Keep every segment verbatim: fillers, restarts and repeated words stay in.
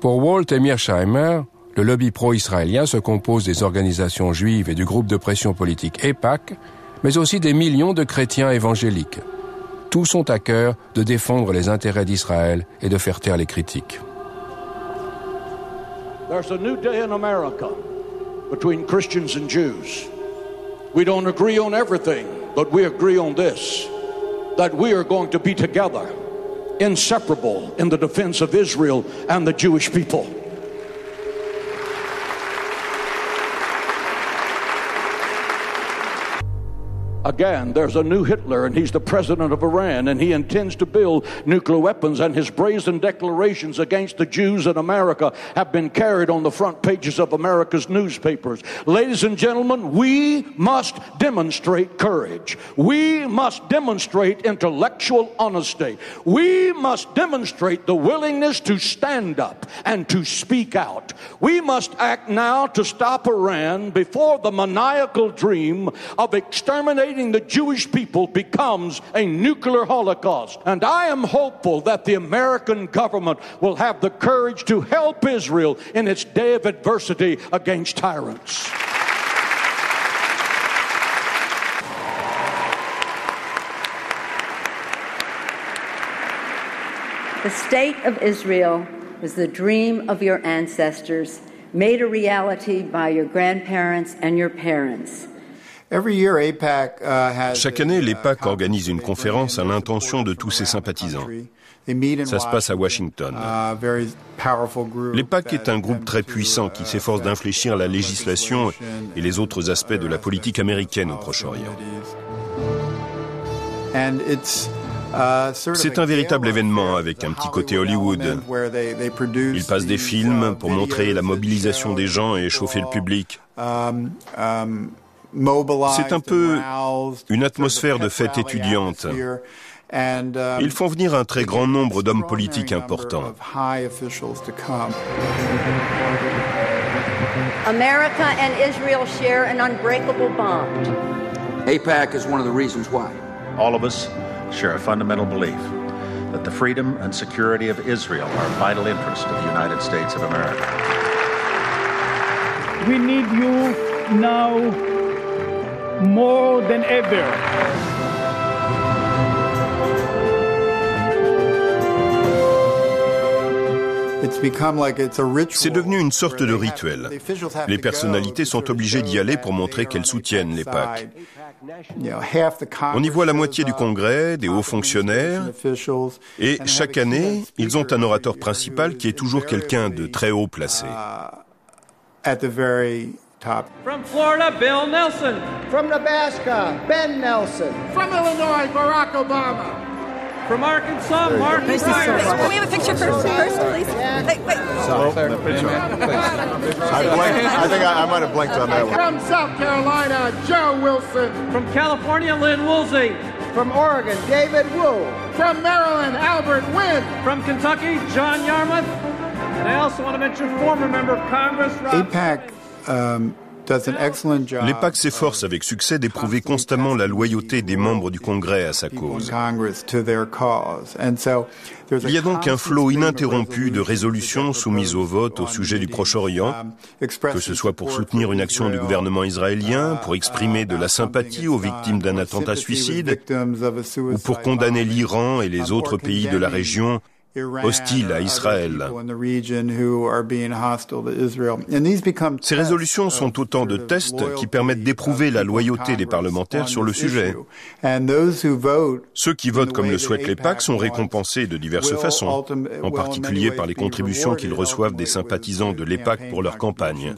Pour Walt et Mearsheimer, le lobby pro-israélien se compose des organisations juives et du groupe de pression politique AIPAC, mais aussi des millions de chrétiens évangéliques. Tous ont à cœur de défendre les intérêts d'Israël et de faire taire les critiques. There's a new day in America between Christians and Jews. We don't agree on everything, but we agree on this, that we are going to be together, inseparable in the defense of Israel and the Jewish people. Again, there's a new Hitler, and he's the president of Iran, and he intends to build nuclear weapons, and his brazen declarations against the Jews in America have been carried on the front pages of America's newspapers. Ladies and gentlemen, we must demonstrate courage. We must demonstrate intellectual honesty. We must demonstrate the willingness to stand up and to speak out. We must act now to stop Iran before the maniacal dream of exterminating the Jewish people becomes a nuclear holocaust. And I am hopeful that the American government will have the courage to help Israel in its day of adversity against tyrants. The state of Israel was the dream of your ancestors, made a reality by your grandparents and your parents. Chaque année, l'AIPAC organise une conférence à l'intention de tous ses sympathisants. Ça se passe à Washington. L'AIPAC est un groupe très puissant qui s'efforce d'infléchir la législation et les autres aspects de la politique américaine au Proche-Orient. C'est un véritable événement avec un petit côté Hollywood. Ils passent des films pour montrer la mobilisation des gens et chauffer le public. C'est un peu une atmosphère de fête étudiante. Ils font venir un très grand nombre d'hommes politiques importants. America and Israel share an unbreakable bond. AIPAC is one of the reasons why. All of us share a fundamental belief that the freedom and security of Israel are a vital interest of the United States of America. We need you now more than ever. C'est devenu une sorte de rituel. Les personnalités sont obligées d'y aller pour montrer qu'elles soutiennent l'AIPAC. On y voit la moitié du Congrès, des hauts fonctionnaires, et chaque année, ils ont un orateur principal qui est toujours quelqu'un de très haut placé. From Florida, Bill Nelson. From Nebraska, Ben Nelson. From Illinois, Barack Obama. From Arkansas, Martin Pryor. Can we have a picture first, first please? Wait, wait. So, the picture. I, blinked, I think I, I might have blinked on that one. From South Carolina, Joe Wilson. From California, Lynn Woolsey. From Oregon, David Wu. From Maryland, Albert Wynn. From Kentucky, John Yarmouth. And I also want to mention former member of Congress, Rob AIPAC um, does an excellent job. L'AIPAC s'efforce avec succès d'éprouver constamment la loyauté des membres du Congrès à sa cause. Il y a donc un flot ininterrompu de résolutions soumises au vote au sujet du Proche-Orient, que ce soit pour soutenir une action du gouvernement israélien, pour exprimer de la sympathie aux victimes d'un attentat suicide, ou pour condamner l'Iran et les autres pays de la région hostiles à Israël. Ces résolutions sont autant de tests qui permettent d'éprouver la loyauté des parlementaires sur le sujet. Ceux qui votent comme le souhaite l'AIPAC sont récompensés de diverses façons, en particulier par les contributions qu'ils reçoivent des sympathisants de l'AIPAC pour leur campagne.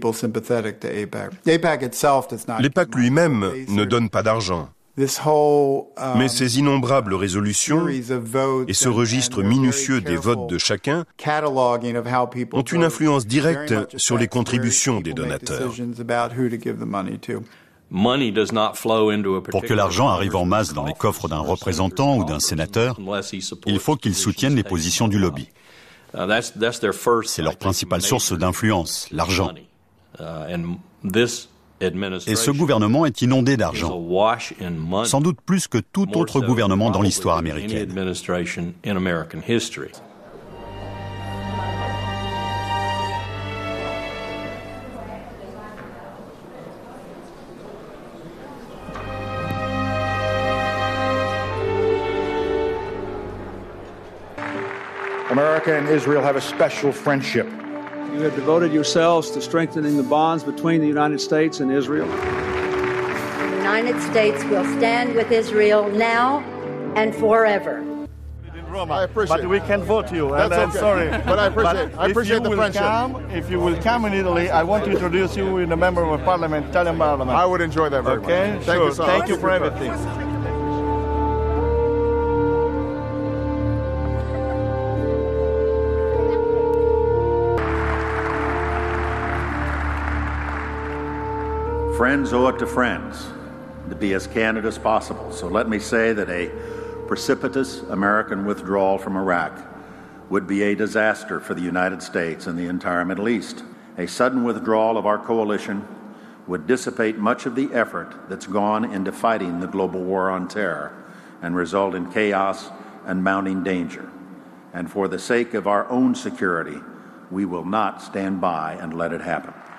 L'AIPAC lui-même ne donne pas d'argent. Mais ces innombrables résolutions et ce registre minutieux des votes de chacun ont une influence directe sur les contributions des donateurs. Pour que l'argent arrive en masse dans les coffres d'un représentant ou d'un sénateur, il faut qu'ils soutiennent les positions du lobby. C'est leur principale source d'influence, l'argent. Et ce gouvernement est inondé d'argent, sans doute plus que tout autre gouvernement dans l'histoire américaine. America and Israel have a special friendship. You have devoted yourselves to strengthening the bonds between the United States and Israel. The United States will stand with Israel now and forever. I appreciate but we can't vote you, That's and I'm okay. sorry. But I appreciate, but I appreciate the if you friendship. Will come, if you will come in Italy, I want to introduce you with a member of a parliament, Italian parliament. I would enjoy that very okay? much. Thank sure. you so Thank much. you for everything. Friends owe it to friends to be as candid as possible. So let me say that a precipitous American withdrawal from Iraq would be a disaster for the United States and the entire Middle East. A sudden withdrawal of our coalition would dissipate much of the effort that's gone into fighting the global war on terror and result in chaos and mounting danger. And for the sake of our own security, we will not stand by and let it happen.